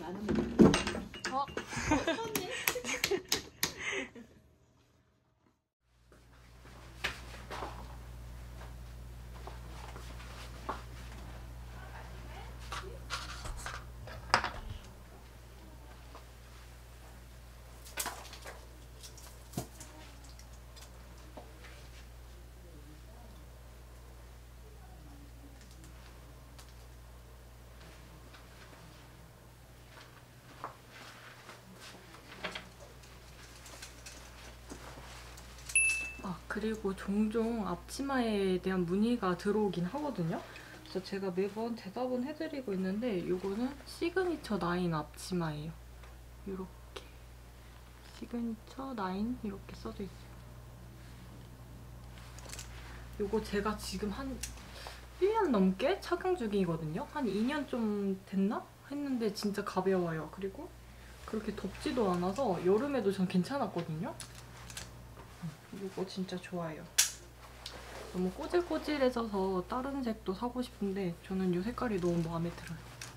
안 하면 돼. 어? 쳤네. 그리고 종종 앞치마에 대한 문의가 들어오긴 하거든요. 그래서 제가 매번 대답은 해드리고 있는데 이거는 시그니처 9 앞치마예요. 이렇게 시그니처 9 이렇게 써져 있어요. 이거 제가 지금 한 1년 넘게 착용 중이거든요. 한 2년 좀 됐나? 했는데 진짜 가벼워요. 그리고 그렇게 덥지도 않아서 여름에도 전 괜찮았거든요. 이거 진짜 좋아요. 너무 꼬질꼬질해져서 다른 색도 사고 싶은데 저는 이 색깔이 너무 마음에 들어요.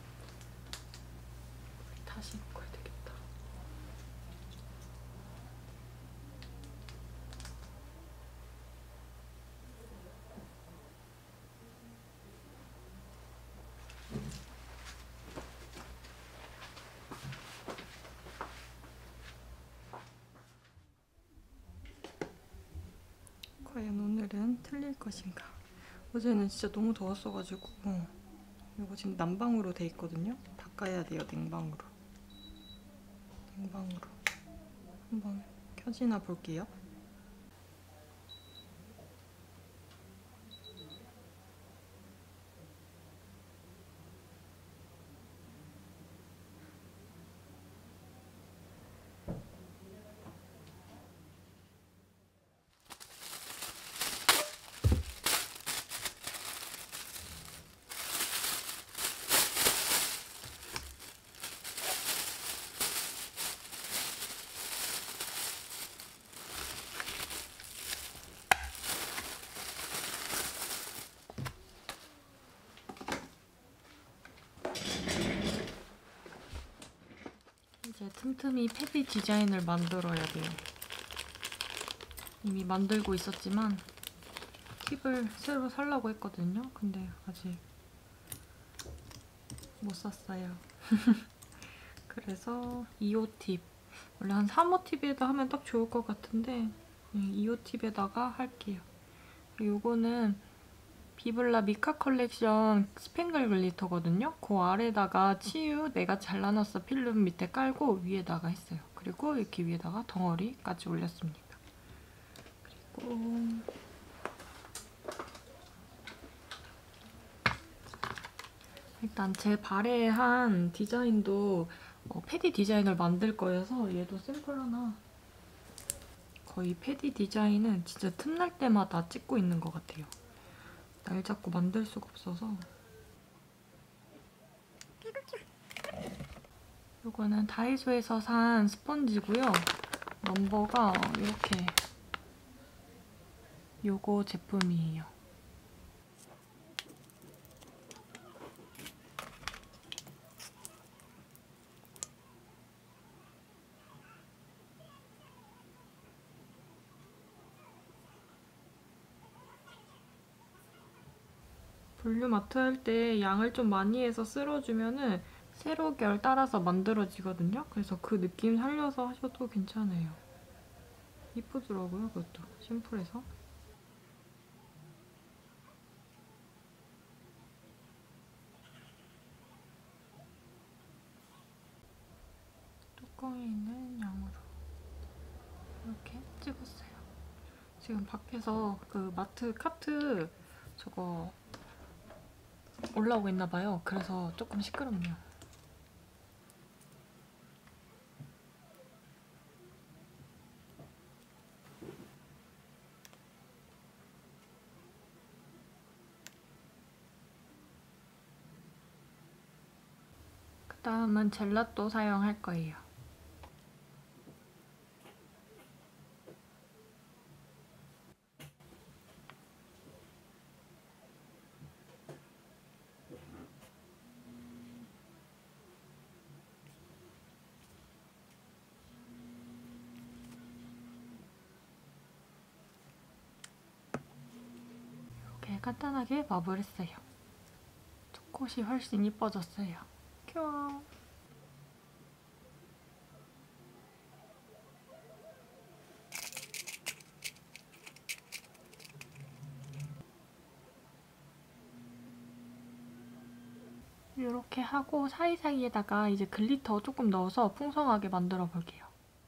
다시 입고 해야 되겠다. 과연 오늘은 틀릴 것인가? 어제는 진짜 너무 더웠어가지고 이거 지금 난방으로 돼 있거든요? 바꿔야 돼요, 냉방으로. 냉방으로 한번 켜지나 볼게요. 이제 틈틈이 패디 디자인을 만들어야 돼요. 이미 만들고 있었지만 팁을 새로 사려고 했거든요. 근데 아직 못 샀어요. 그래서 2호 팁. 원래 한 3호 팁에다 하면 딱 좋을 것 같은데 2호 팁에다가 할게요. 그리고 요거는 비블라 미카 컬렉션 스팽글 글리터거든요. 그 아래다가 치유 내가 잘라놨어 필름 밑에 깔고 위에다가 했어요. 그리고 이렇게 위에다가 덩어리까지 올렸습니다. 그리고 일단 제 발에 한 디자인도 패디 디자인을 만들 거여서 얘도 샘플 하나. 거의 패디 디자인은 진짜 틈날 때마다 찍고 있는 것 같아요. 날 잡고 만들 수가 없어서. 이거는 다이소에서 산 스펀지고요. 넘버가 이렇게 요거 제품이에요. 볼륨 아트 할 때 양을 좀 많이 해서 쓸어주면은 세로 결 따라서 만들어지거든요. 그래서 그 느낌 살려서 하셔도 괜찮아요. 이쁘더라고요, 그것도. 심플해서. 뚜껑에 있는 양으로 이렇게 찍었어요. 지금 밖에서 그 마트 카트 저거 올라오고 있나봐요. 그래서 조금 시끄럽네요. 그 다음은 젤라또 사용할 거예요. 간단하게 마블했어요. 초콧이 훨씬 이뻐졌어요. 큐. 이렇게 하고 사이사이에다가 이제 글리터 조금 넣어서 풍성하게 만들어 볼게요.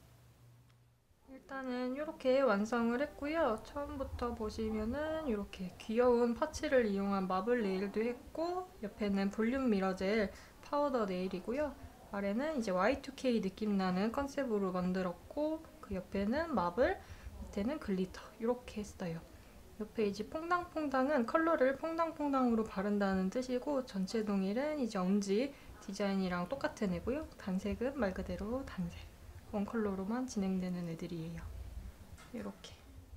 일단은 이렇게 완성을 했고요. 처음부터 보시면은 이렇게 귀여운 파츠를 이용한 마블 네일도 했고, 옆에는 볼륨 미러 젤 파우더 네일이고요. 아래는 이제 Y2K 느낌 나는 컨셉으로 만들었고, 그 옆에는 마블, 밑에는 글리터 이렇게 했어요. 옆에 이제 퐁당퐁당은 컬러를 퐁당퐁당으로 바른다는 뜻이고, 전체 동일은 이제 엄지 디자인이랑 똑같은 애고요. 단색은 말 그대로 단색. 원 컬러로만 진행되는 애들이에요. 이렇게.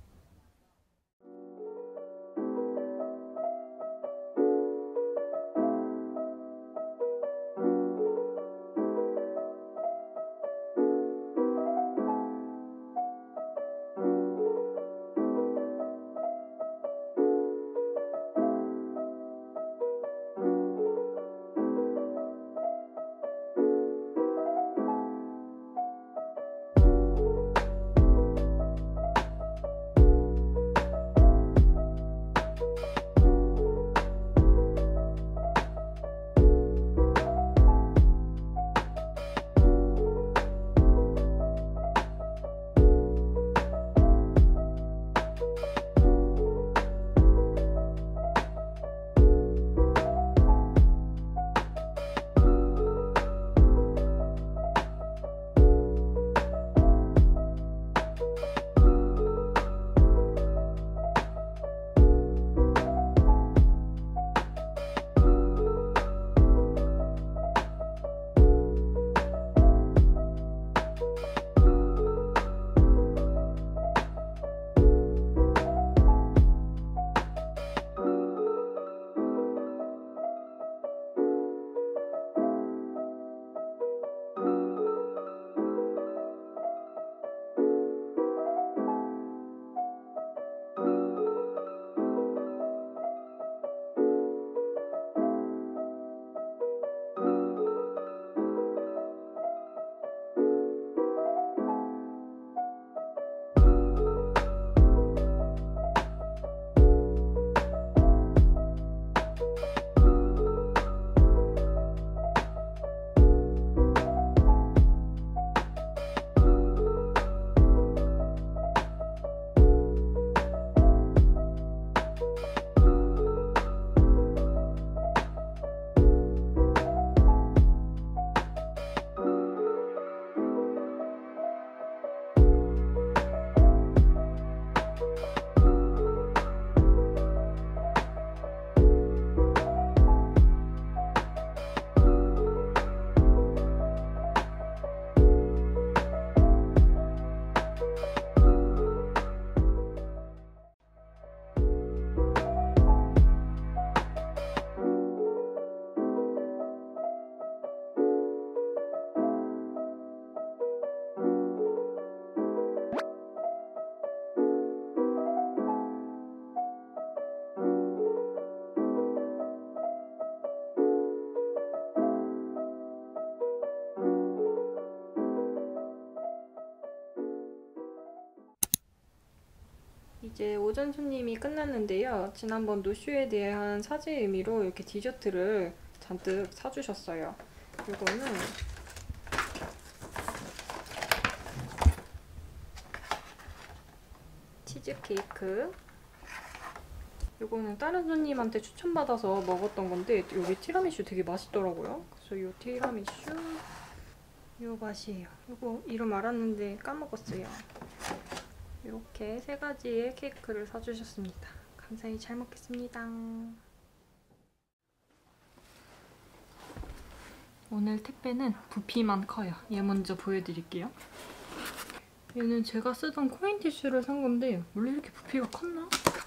이제 오전 손님이 끝났는데요. 지난번 노쇼에 대한 사죄 의미로 이렇게 디저트를 잔뜩 사주셨어요. 이거는 치즈케이크. 이거는 다른 손님한테 추천받아서 먹었던 건데 여기 티라미슈 되게 맛있더라고요. 그래서 이 티라미슈 이 맛이에요. 이거 이름 알았는데 까먹었어요. 이렇게 세 가지의 케이크를 사주셨습니다. 감사히 잘 먹겠습니다. 오늘 택배는 부피만 커요. 얘 먼저 보여드릴게요. 얘는 제가 쓰던 코인 티슈를 산 건데 원래 이렇게 부피가 컸나?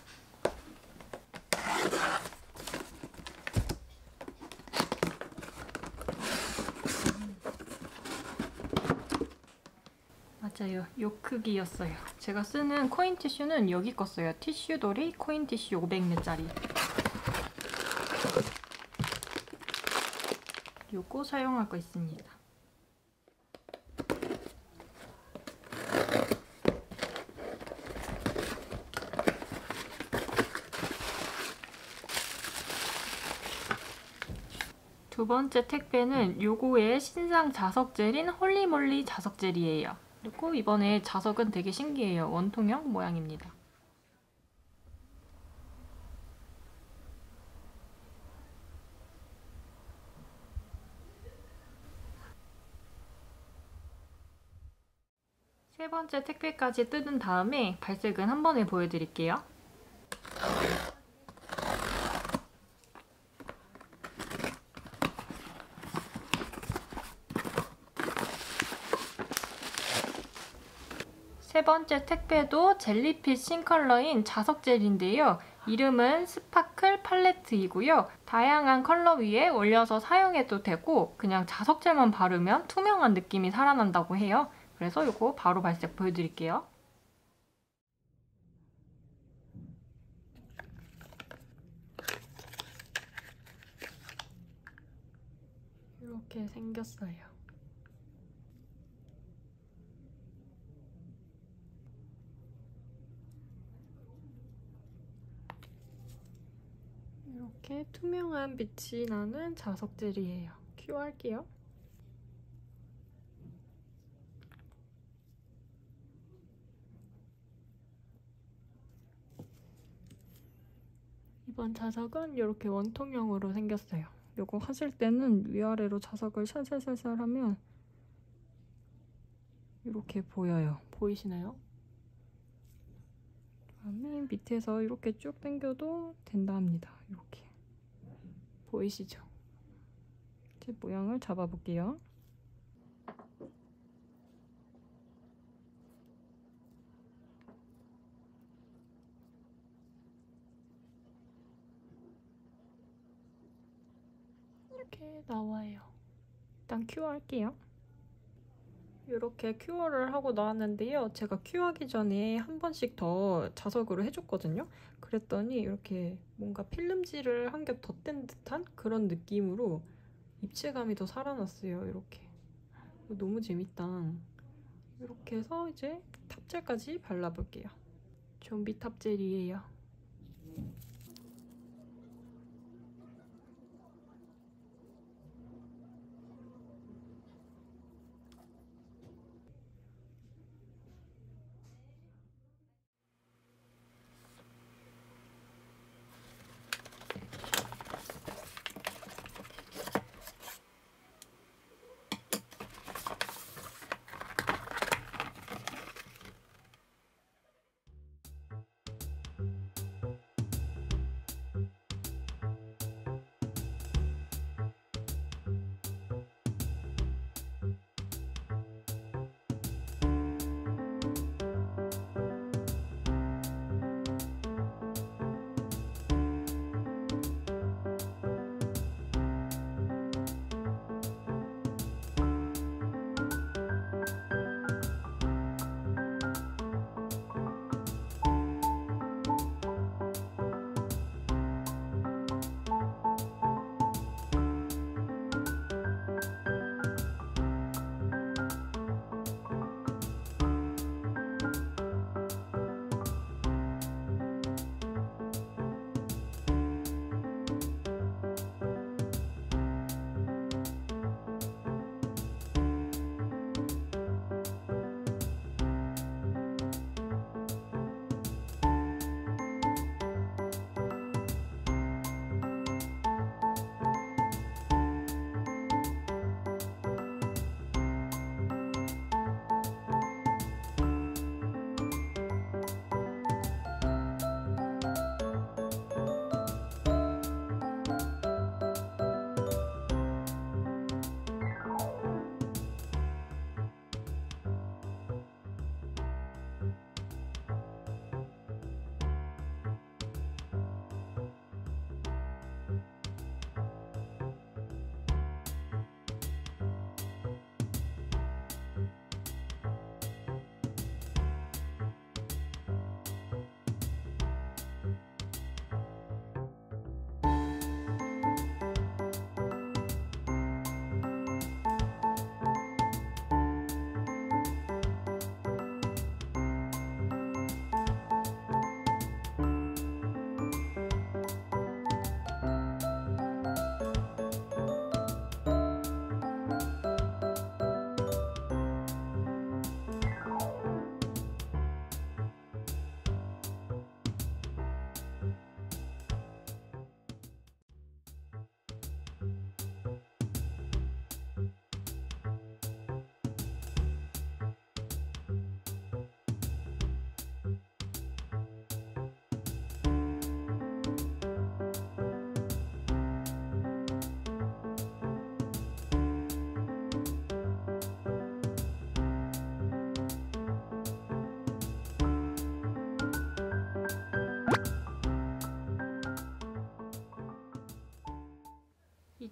맞아요. 요 크기였어요. 제가 쓰는 코인 티슈는 여기 거 써요. 티슈돌이 코인 티슈 500ml짜리. 요거 사용할 거 있습니다. 두 번째 택배는 요거의 신상 자석젤인 홀리몰리 자석젤이에요. 그리고 이번에 자석은 되게 신기해요. 원통형 모양입니다. 세 번째 택배까지 뜯은 다음에 발색은 한 번에 보여드릴게요. 세 번째 택배도 젤리핏 신컬러인 자석젤인데요. 이름은 스파클 팔레트이고요. 다양한 컬러 위에 올려서 사용해도 되고 그냥 자석젤만 바르면 투명한 느낌이 살아난다고 해요. 그래서 이거 바로 발색 보여드릴게요. 이렇게 생겼어요. 이렇게 투명한 빛이 나는 자석젤이에요. 큐 할게요. 이번 자석은 이렇게 원통형으로 생겼어요. 이거 하실 때는 위아래로 자석을 샬샬샬샬 하면 이렇게 보여요. 보이시나요? 그다음에 밑에서 이렇게 쭉 당겨도 된다 합니다. 이렇게. 보이시죠? 제 모양을 잡아볼게요. 이렇게 나와요. 일단 큐어 할게요. 이렇게 큐어를 하고 나왔는데요. 제가 큐어하기 전에 한 번씩 더 자석으로 해줬거든요. 그랬더니 이렇게 뭔가 필름질을 한 겹 덧댄 듯한 그런 느낌으로 입체감이 더 살아났어요. 이렇게. 너무 재밌다. 이렇게 해서 이제 탑젤까지 발라볼게요. 좀비 탑젤이에요.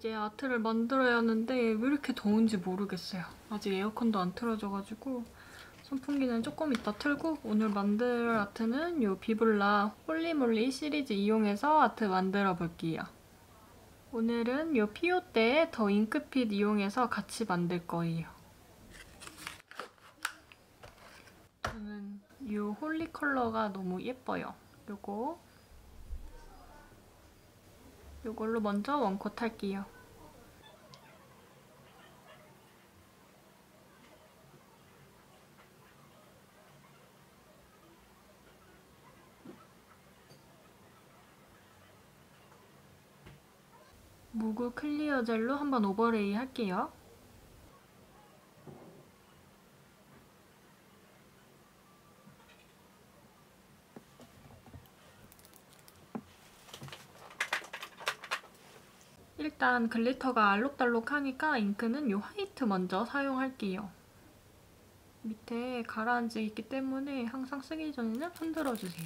이제 아트를 만들어야 하는데 왜 이렇게 더운지 모르겠어요. 아직 에어컨도 안 틀어져가지고 선풍기는 조금 이따 틀고, 오늘 만들 아트는 이 비블라 홀리몰리 시리즈 이용해서 아트 만들어 볼게요. 오늘은 이 피오떼 더 잉크핏 이용해서 같이 만들 거예요. 저는 이 홀리 컬러가 너무 예뻐요. 요걸로 먼저 원콧 할게요. 무구 클리어 젤로 한번 오버레이 할게요. 일단 글리터가 알록달록하니까 잉크는 이 화이트 먼저 사용할게요. 밑에 가라앉아 있기 때문에 항상 쓰기 전에는 흔들어주세요.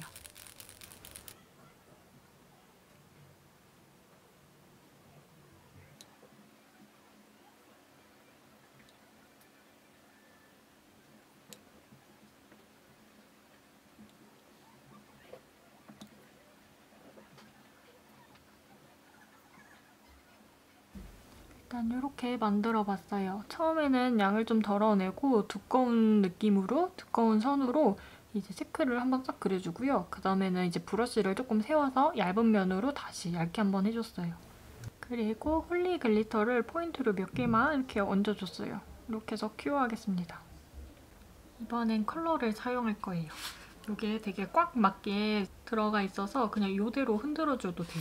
일단 이렇게 만들어봤어요. 처음에는 양을 좀 덜어내고 두꺼운 느낌으로, 두꺼운 선으로 이제 체크를 한번 싹 그려주고요. 그 다음에는 이제 브러쉬를 조금 세워서 얇은 면으로 다시 얇게 한번 해줬어요. 그리고 홀리 글리터를 포인트로 몇 개만 이렇게 얹어줬어요. 이렇게 해서 큐어하겠습니다. 이번엔 컬러를 사용할 거예요. 이게 되게 꽉 맞게 들어가 있어서 그냥 이대로 흔들어줘도 돼요.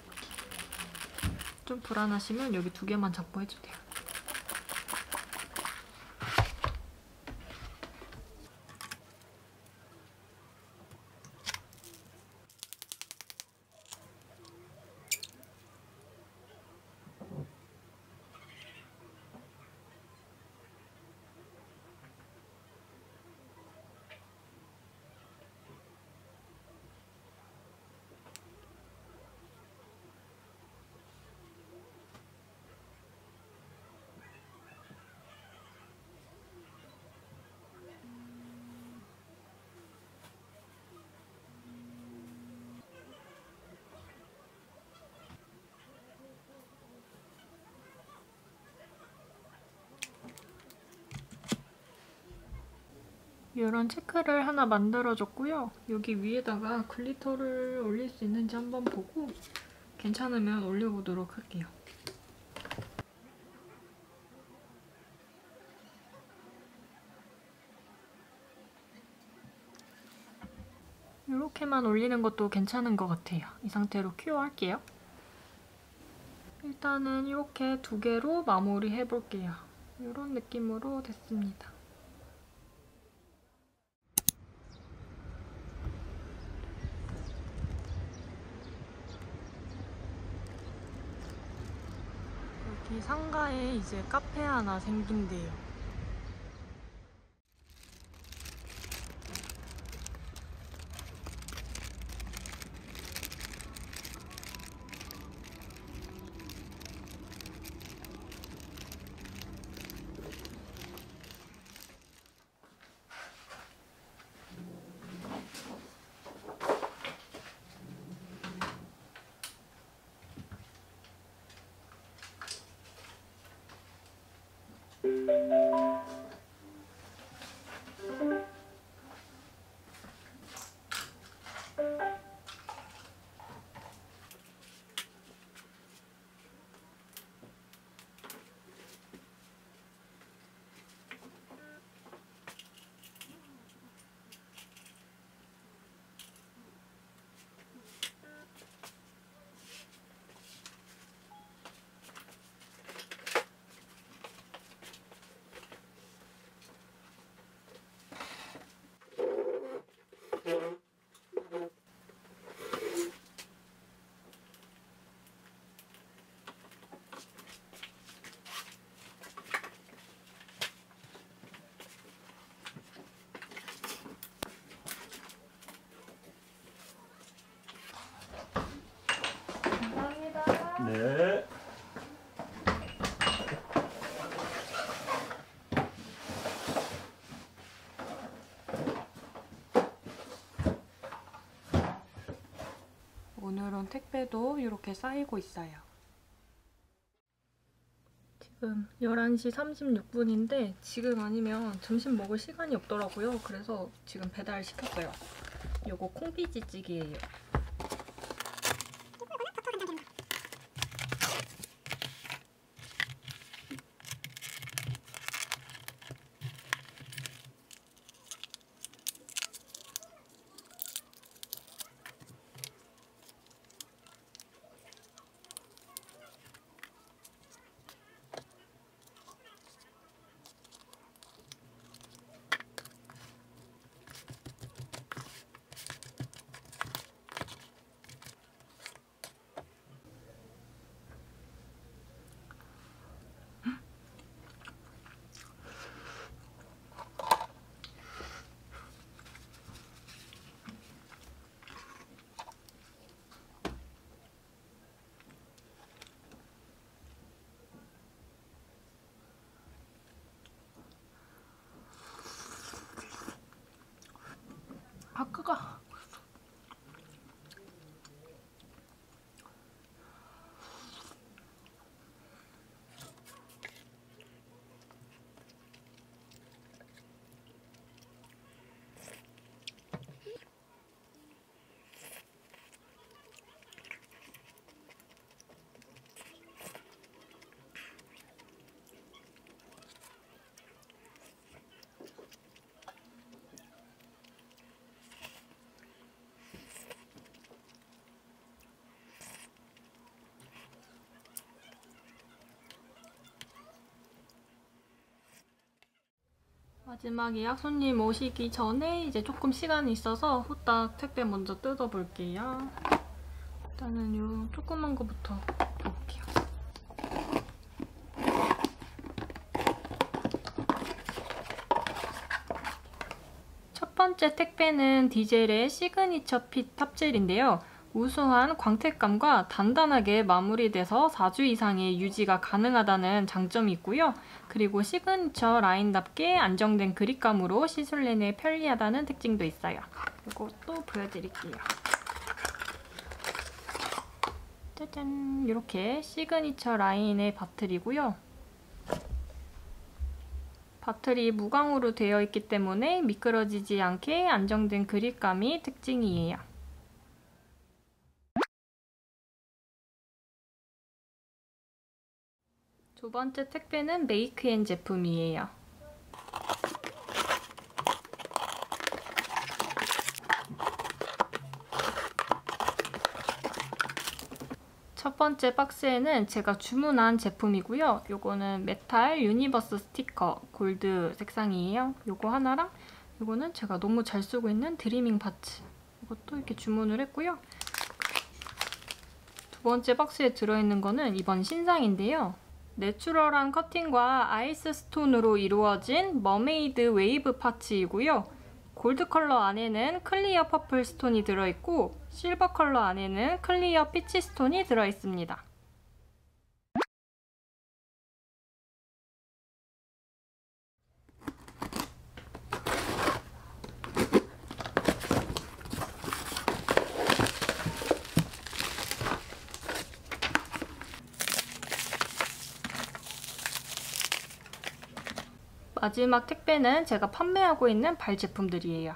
좀 불안하시면 여기 2개만 잡고 해주세요. 이런 체크를 하나 만들어줬고요. 여기 위에다가 글리터를 올릴 수 있는지 한번 보고 괜찮으면 올려보도록 할게요. 이렇게만 올리는 것도 괜찮은 것 같아요. 이 상태로 큐어 할게요. 일단은 이렇게 2개로 마무리 해볼게요. 이런 느낌으로 됐습니다. 여기 상가에 이제 카페 하나 생긴대요. 택배도 이렇게 쌓이고 있어요. 지금 11시 36분인데 지금 아니면 점심 먹을 시간이 없더라고요. 그래서 지금 배달 시켰어요. 요거 콩비지찌개예요. 아까가 마지막 예약 손님 오시기 전에 이제 조금 시간이 있어서 후딱 택배 먼저 뜯어볼게요. 일단은 요 조그만 거부터 볼게요. 첫 번째 택배는 디젤의 시그니처 핏 탑젤인데요. 우수한 광택감과 단단하게 마무리돼서 4주 이상의 유지가 가능하다는 장점이 있고요. 그리고 시그니처 라인답게 안정된 그립감으로 시술 내내 편리하다는 특징도 있어요. 이것도 보여드릴게요. 짜잔! 이렇게 시그니처 라인의 바틀이고요. 바틀이 무광으로 되어 있기 때문에 미끄러지지 않게 안정된 그립감이 특징이에요. 두 번째 택배는 메이크앤 제품이에요. 첫 번째 박스에는 제가 주문한 제품이고요. 요거는 메탈 유니버스 스티커 골드 색상이에요. 요거 하나랑 요거는 제가 너무 잘 쓰고 있는 드리밍 파츠. 이것도 이렇게 주문을 했고요. 두 번째 박스에 들어있는 거는 이번 신상인데요. 내추럴한 커팅과 아이스 스톤으로 이루어진 머메이드 웨이브 파츠이고요. 골드 컬러 안에는 클리어 퍼플 스톤이 들어있고 실버 컬러 안에는 클리어 피치 스톤이 들어있습니다. 마지막 택배는 제가 판매하고 있는 발 제품들이에요.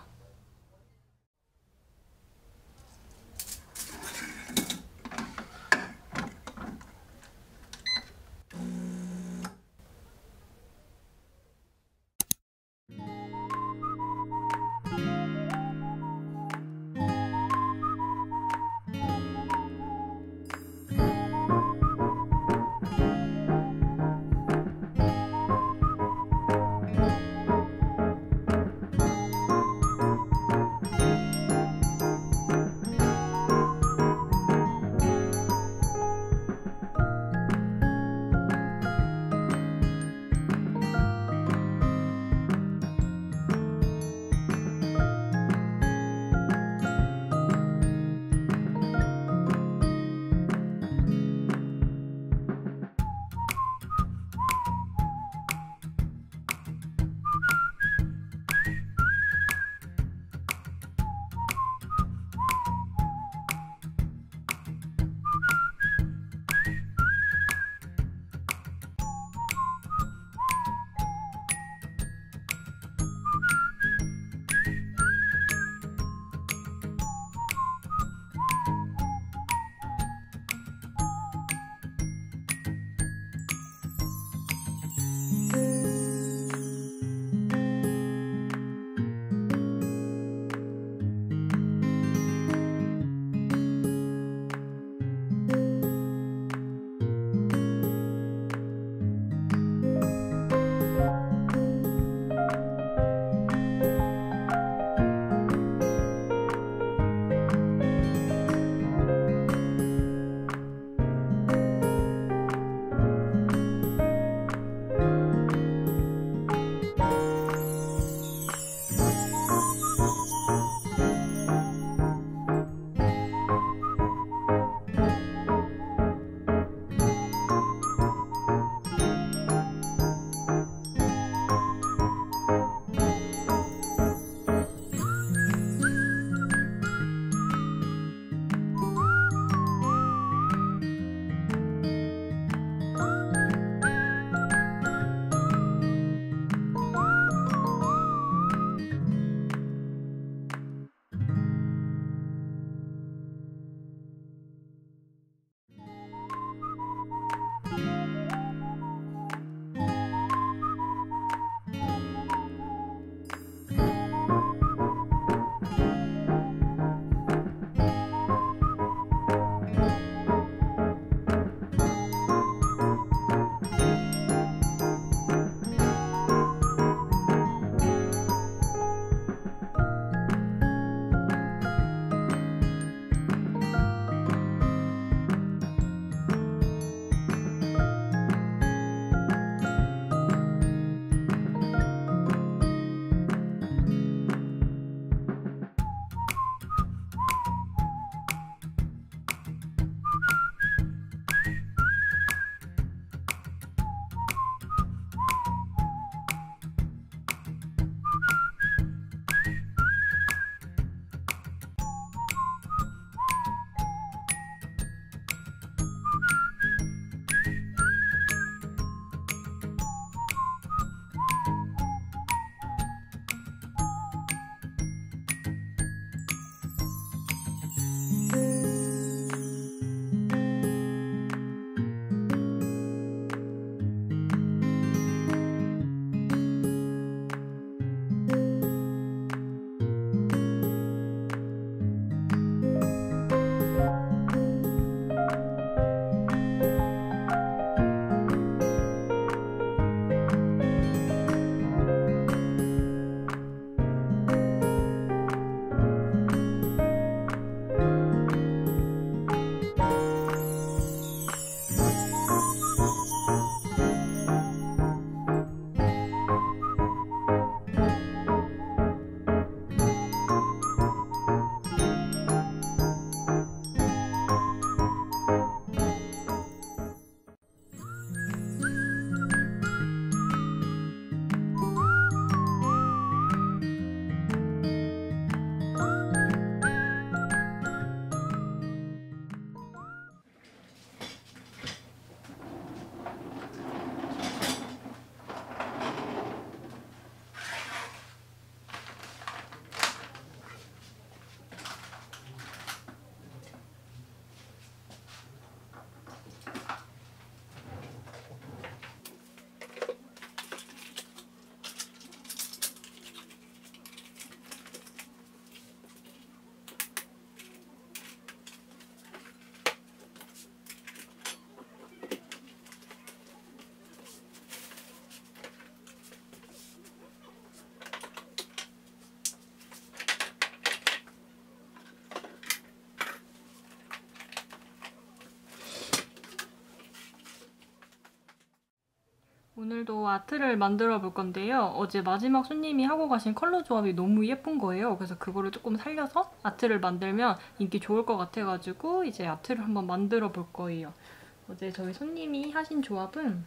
오늘도 아트를 만들어 볼 건데요. 어제 마지막 손님이 하고 가신 컬러 조합이 너무 예쁜 거예요. 그래서 그거를 조금 살려서 아트를 만들면 인기 좋을 것 같아가지고 이제 아트를 한번 만들어 볼 거예요. 어제 저희 손님이 하신 조합은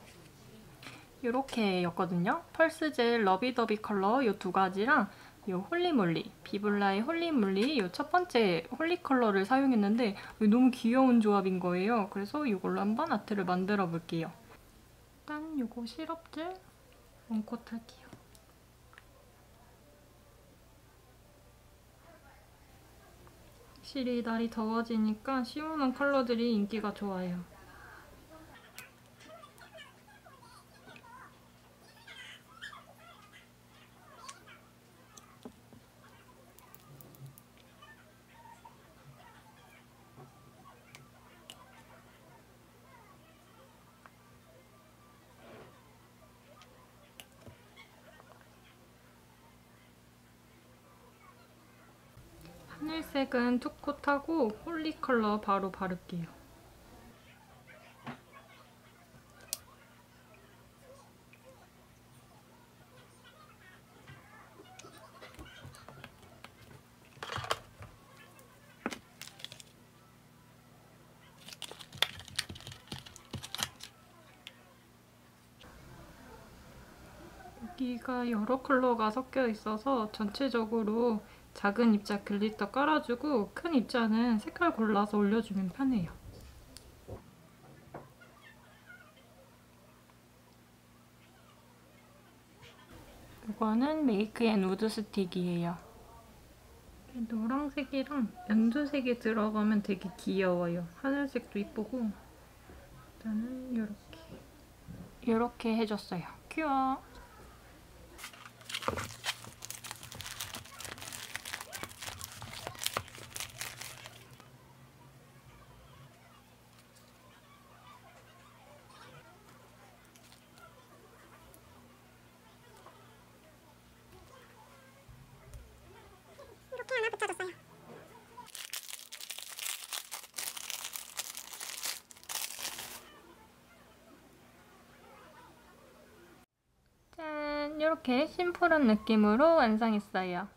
이렇게였거든요. 펄스젤 러비더비 컬러 이 두 가지랑 이 홀리몰리, 비블라의 홀리몰리 이 첫 번째 홀리 컬러를 사용했는데 너무 귀여운 조합인 거예요. 그래서 이걸로 한번 아트를 만들어 볼게요. 일단 이거 시럽젤 원콧 할게요. 확실히 날이 더워지니까 시원한 컬러들이 인기가 좋아요. 하늘색은 투콧하고 홀리 컬러 바로 바를게요. 여기가 여러 컬러가 섞여 있어서 전체적으로 작은 입자 글리터 깔아주고 큰 입자는 색깔 골라서 올려주면 편해요. 이거는 메이크 앤 우드 스틱이에요. 노란색이랑 연두색이 들어가면 되게 귀여워요. 하늘색도 이쁘고 일단은 이렇게 해줬어요. 귀여워. 이렇게 하나 붙여줬어요. 짠! 이렇게 심플한 느낌으로 완성했어요.